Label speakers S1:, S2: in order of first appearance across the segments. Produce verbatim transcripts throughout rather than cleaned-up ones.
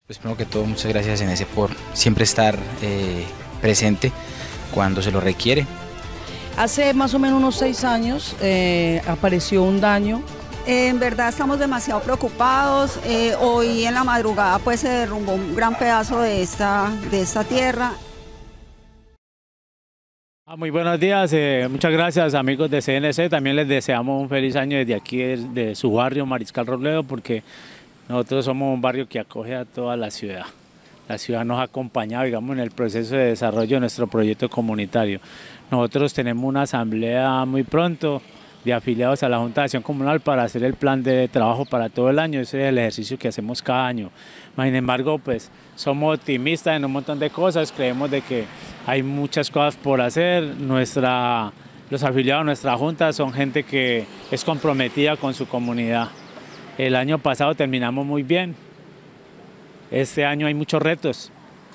S1: Pues primero que todo, muchas gracias en ese por siempre estar eh, presente cuando se lo requiere.
S2: Hace más o menos unos seis años eh, apareció un daño.
S3: En verdad estamos demasiado preocupados. Eh, hoy en la madrugada pues se derrumbó un gran pedazo de esta, de esta tierra.
S4: Muy buenos días, eh, muchas gracias amigos de C N C. También les deseamos un feliz año desde aquí de, de su barrio Mariscal Robledo, porque nosotros somos un barrio que acoge a toda la ciudad. La ciudad nos ha acompañado, digamos, en el proceso de desarrollo de nuestro proyecto comunitario. Nosotros tenemos una asamblea muy pronto de afiliados a la Junta de Acción Comunal para hacer el plan de trabajo para todo el año. Ese es el ejercicio que hacemos cada año. Sin embargo, pues somos optimistas en un montón de cosas, creemos de que hay muchas cosas por hacer. Nuestra, los afiliados a nuestra Junta son gente que es comprometida con su comunidad. El año pasado terminamos muy bien. Este año hay muchos retos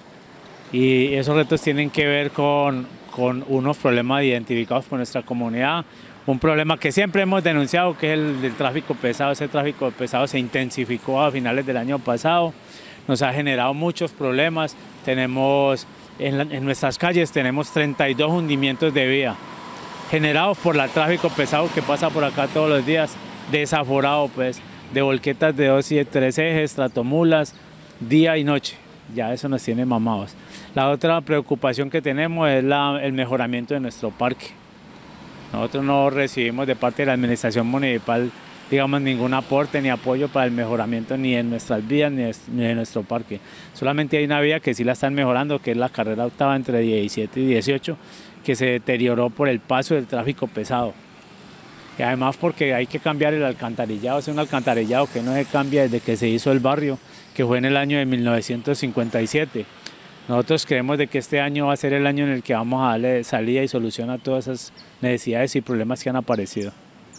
S4: y esos retos tienen que ver con, con unos problemas identificados por nuestra comunidad. Un problema que siempre hemos denunciado, que es el del tráfico pesado. Ese tráfico pesado se intensificó a finales del año pasado, nos ha generado muchos problemas. Tenemos en, la, en nuestras calles tenemos treinta y dos hundimientos de vía generados por el tráfico pesado que pasa por acá todos los días, desaforado pues, de volquetas de dos y de tres ejes, tratomulas, día y noche. Ya eso nos tiene mamados. La otra preocupación que tenemos es la, el mejoramiento de nuestro parque. Nosotros no recibimos de parte de la administración municipal, digamos, ningún aporte ni apoyo para el mejoramiento ni en nuestras vías ni, es, ni en nuestro parque. Solamente hay una vía que sí la están mejorando, que es la carrera octava entre diecisiete y dieciocho, que se deterioró por el paso del tráfico pesado. Y además porque hay que cambiar el alcantarillado, es un alcantarillado que no se cambia desde que se hizo el barrio, que fue en el año de mil novecientos cincuenta y siete. Nosotros creemos de que este año va a ser el año en el que vamos a darle salida y solución a todas esas necesidades y problemas que han aparecido.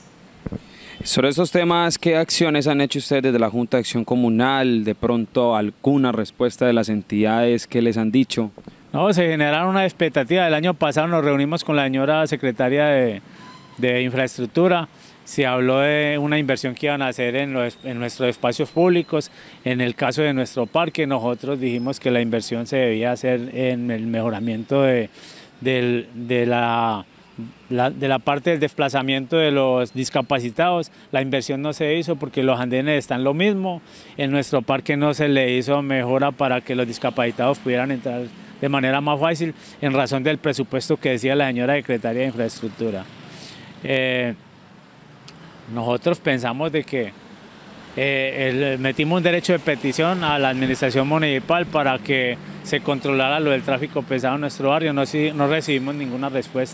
S5: Sobre estos temas, ¿qué acciones han hecho ustedes desde la Junta de Acción Comunal? ¿De pronto alguna respuesta de las entidades que les han dicho?
S4: No, se generaron una expectativa. El año pasado nos reunimos con la señora secretaria de, de Infraestructura. Se habló de una inversión que iban a hacer en, los, en nuestros espacios públicos. En el caso de nuestro parque, nosotros dijimos que la inversión se debía hacer en el mejoramiento de, de, de, la, la, de la parte del desplazamiento de los discapacitados. La inversión no se hizo porque los andenes están lo mismo. En nuestro parque no se le hizo mejora para que los discapacitados pudieran entrar de manera más fácil, en razón del presupuesto que decía la señora secretaria de Infraestructura. Eh, Nosotros pensamos de que eh, el, metimos un derecho de petición a la administración municipal para que se controlara lo del tráfico pesado en nuestro barrio. No, no recibimos ninguna respuesta.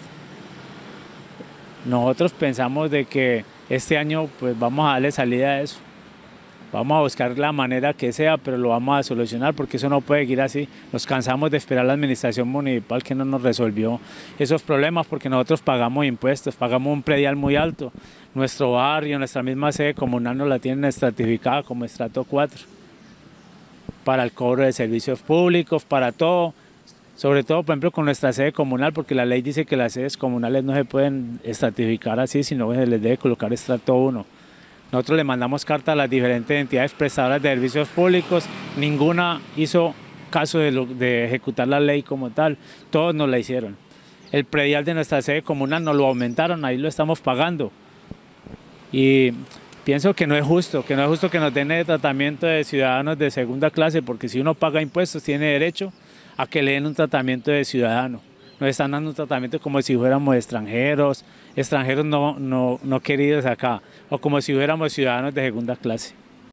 S4: Nosotros pensamos de que este año pues, vamos a darle salida a eso. Vamos a buscar la manera que sea, pero lo vamos a solucionar porque eso no puede ir así. Nos cansamos de esperar a la administración municipal que no nos resolvió esos problemas porque nosotros pagamos impuestos, pagamos un predial muy alto. Nuestro barrio, nuestra misma sede comunal nos la tienen estratificada como estrato cuatro para el cobro de servicios públicos, para todo. Sobre todo, por ejemplo, con nuestra sede comunal, porque la ley dice que las sedes comunales no se pueden estratificar así, sino que se les debe colocar estrato uno. Nosotros le mandamos carta a las diferentes entidades prestadoras de servicios públicos, ninguna hizo caso de, lo, de ejecutar la ley como tal, todos nos la hicieron. El predial de nuestra sede comunal nos lo aumentaron, ahí lo estamos pagando. Y pienso que no es justo, que no es justo que nos den el tratamiento de ciudadanos de segunda clase, porque si uno paga impuestos tiene derecho a que le den un tratamiento de ciudadano. Nos están dando un tratamiento como si fuéramos extranjeros, extranjeros no, no, no queridos acá, o como si fuéramos ciudadanos de segunda clase.